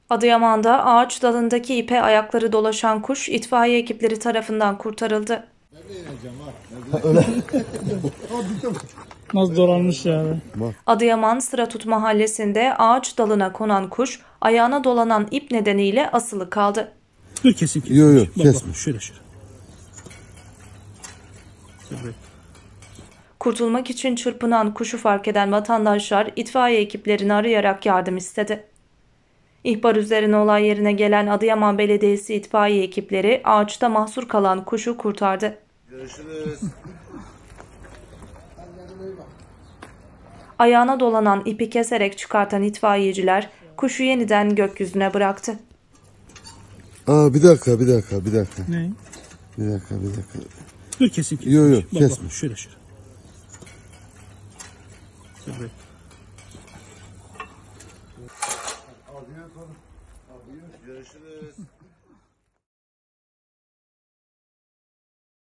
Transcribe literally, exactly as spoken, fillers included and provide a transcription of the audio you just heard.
Adıyaman'da ağaç dalındaki ipe ayakları dolaşan kuş itfaiye ekipleri tarafından kurtarıldı. Nasıl dolanmış yani? Adıyaman Sıratut mahallesinde ağaç dalına konan kuş ayağına dolanan ip nedeniyle asılı kaldı. Dur kesin kesin. Yok yok Bak, kesme. bak, şöyle şöyle. Şöyle. Kurtulmak için çırpınan kuşu fark eden vatandaşlar itfaiye ekiplerini arayarak yardım istedi. İhbar üzerine olay yerine gelen Adıyaman Belediyesi itfaiye ekipleri ağaçta mahsur kalan kuşu kurtardı. Görüşürüz. Ayağına dolanan ipi keserek çıkartan itfaiyeciler kuşu yeniden gökyüzüne bıraktı. Aa bir dakika bir dakika bir dakika. Ne? Bir dakika bir dakika. Dur kesin kesin. Yok yok Bak, kesme. bak, şöyle şöyle. Şöyle. Görüşürüz.